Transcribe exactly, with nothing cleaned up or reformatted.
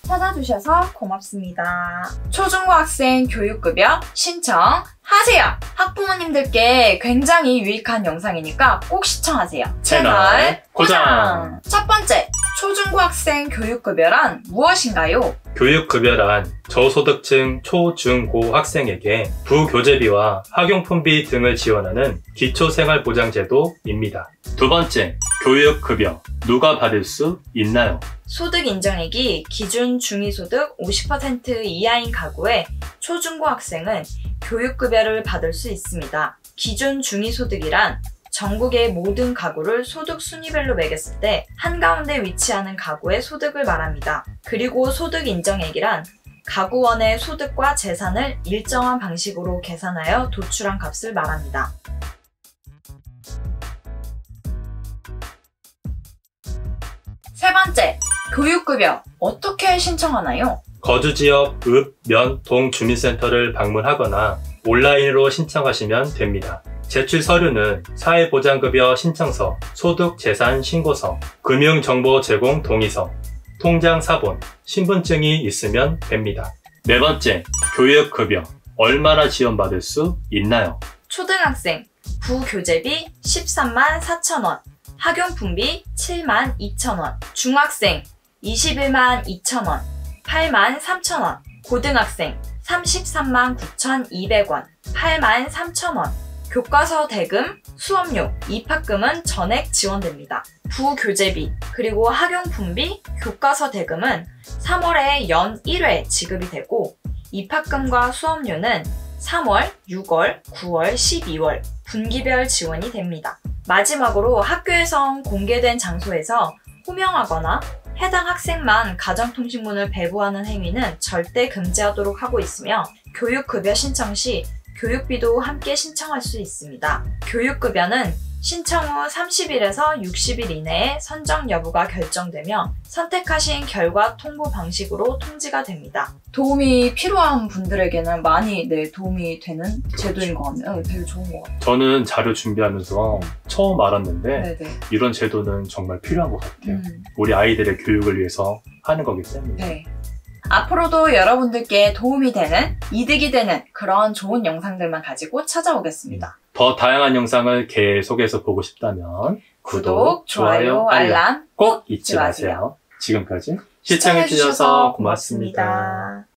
찾아주셔서 고맙습니다. 초중고학생 교육급여 신청하세요. 학부모님들께 굉장히 유익한 영상이니까 꼭 시청하세요. 채널 고정! 첫 번째, 초중고학생 교육급여란 무엇인가요? 교육급여란 저소득층 초, 중, 고 학생에게 부교재비와 학용품비 등을 지원하는 기초생활보장제도입니다. 두 번째, 교육급여. 누가 받을 수 있나요? 소득 인정액이 기준 중위소득 오십 퍼센트 이하인 가구의 초중고 학생은 교육급여를 받을 수 있습니다. 기준 중위소득이란 전국의 모든 가구를 소득 순위별로 매겼을 때 한가운데 위치하는 가구의 소득을 말합니다. 그리고 소득 인정액이란 가구원의 소득과 재산을 일정한 방식으로 계산하여 도출한 값을 말합니다. 세 번째, 교육급여 어떻게 신청하나요? 거주지역 읍, 면, 동 주민센터를 방문하거나 온라인으로 신청하시면 됩니다. 제출 서류는 사회보장급여 신청서, 소득재산신고서, 금융정보 제공 동의서, 통장 사본, 신분증이 있으면 됩니다. 네 번째, 교육급여. 얼마나 지원받을 수 있나요? 초등학생 부교재비 십삼만 사천 원, 학용품비 칠만 이천 원, 중학생 이십일만 이천 원, 팔만 삼천 원, 고등학생 삼십삼만 구천이백 원, 팔만 삼천 원, 교과서 대금, 수업료, 입학금은 전액 지원됩니다. 부교재비, 그리고 학용품비, 교과서 대금은 삼월에 연 일 회 지급이 되고 입학금과 수업료는 삼월, 유월, 구월, 십이월 분기별 지원이 됩니다. 마지막으로 학교에서 공개된 장소에서 호명하거나 해당 학생만 가정통신문을 배부하는 행위는 절대 금지하도록 하고 있으며 교육급여 신청 시 교육비도 함께 신청할 수 있습니다. 교육급여는 신청 후 삼십 일에서 육십 일 이내에 선정 여부가 결정되며 선택하신 결과 통보 방식으로 통지가 됩니다. 도움이 필요한 분들에게는 많이 네, 도움이 되는 제도인 것 같네요. 네, 되게 좋은 것 같아요. 저는 자료 준비하면서 처음 알았는데 네네. 이런 제도는 정말 필요한 것 같아요. 음. 우리 아이들의 교육을 위해서 하는 거기 때문에. 네. 앞으로도 여러분들께 도움이 되는, 이득이 되는 그런 좋은 영상들만 가지고 찾아오겠습니다. 더 다양한 영상을 계속해서 보고 싶다면 구독, 좋아요, 알람 꼭 잊지 마세요. 지금까지 시청해주셔서 고맙습니다.